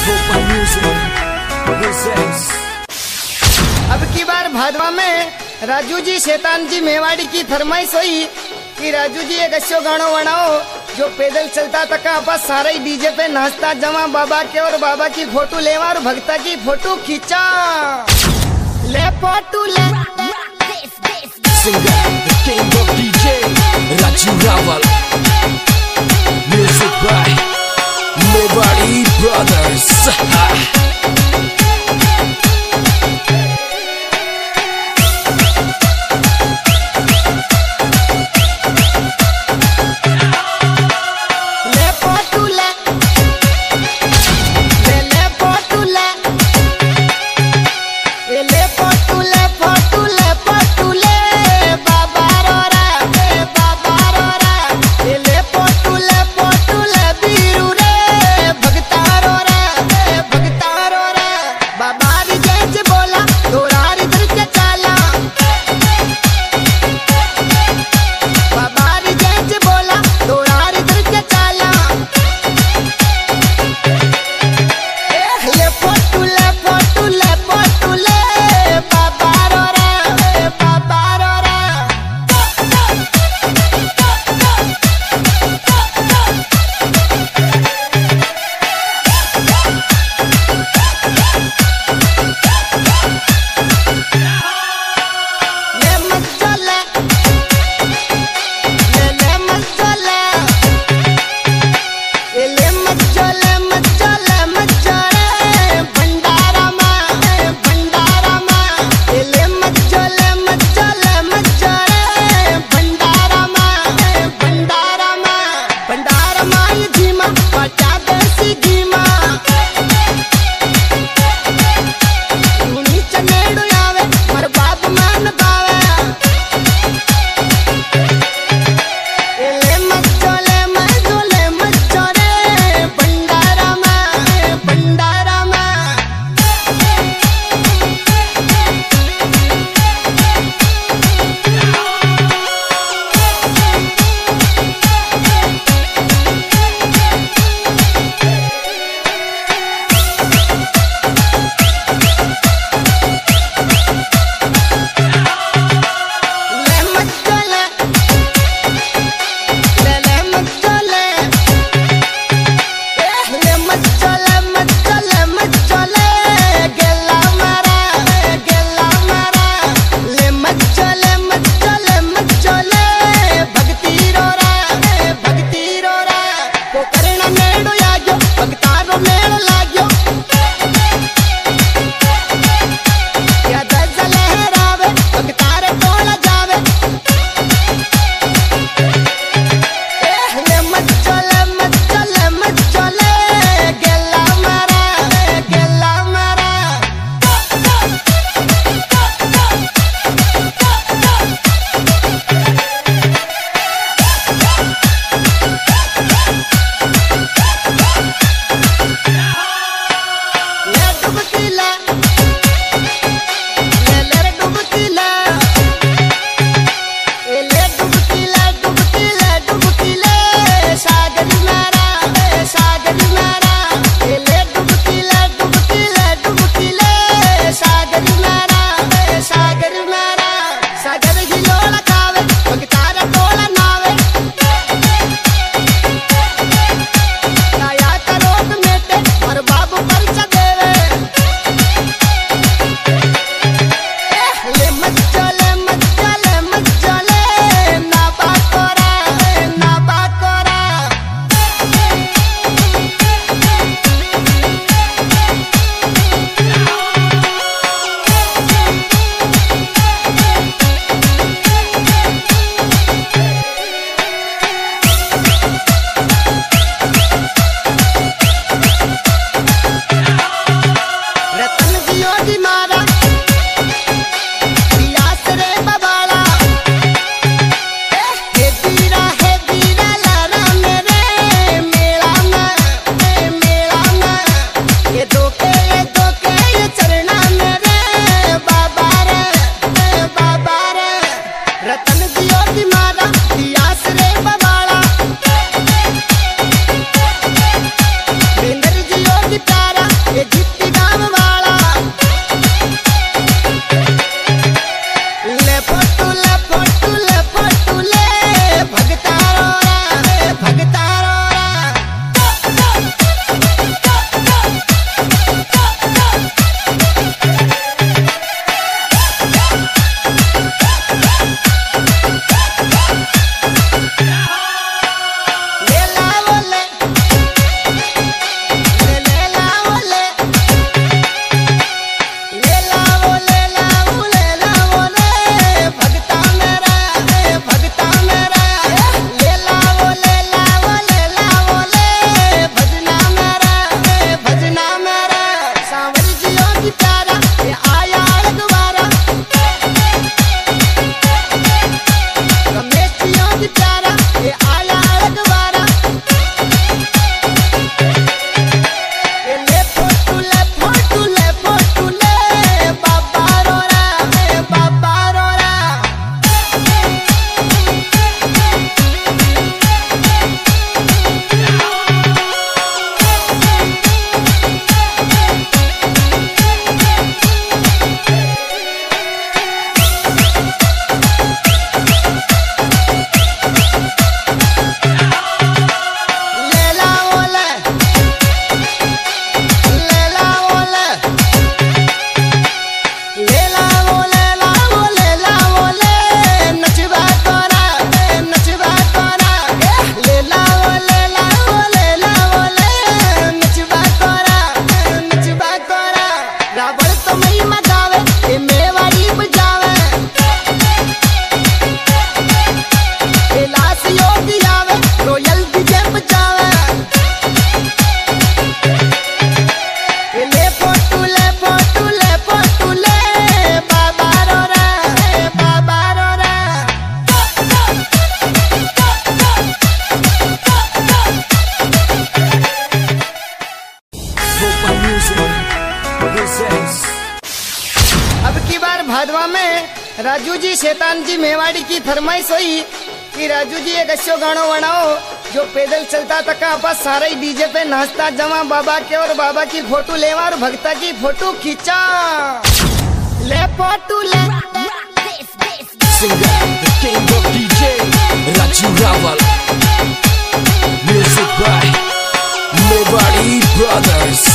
अब की बार भादवा में राजू जी शैतान जी मेवाड़ी की फरमाइश हुई कि राजू जी एक अच्छो गाना बनाओ जो पैदल चलता तक बस सारा ही डीजे पे नाचता जमा बाबा के और बाबा की फोटो लेवा और भक्ता की फोटो खींचा ले फोटो ले Singer, the king of DJ, Raju Rawal. Music by Mewadi Brothers. भगता presents. अब की बार भादवा में राजू जी शैतान जी मेवाड़ी की फरमाइश हुई कि राजू जी एक अच्छो गानो बनाओ जो पैदल चलता तका आपस सारे डीजे पे नाचता जमा बाबा के और बाबा की फोटो लेवा और भक्ता की फोटो खींचा ले फोटो ले Singer, the king of DJ, Raju Raval. Music by Mewadi Brothers.